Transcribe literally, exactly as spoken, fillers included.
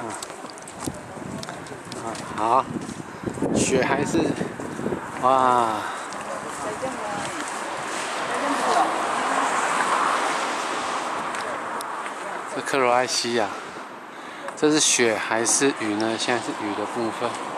啊，好，雪还是哇。这克罗埃西亚，这是雪还是雨呢？现在是雨的部分。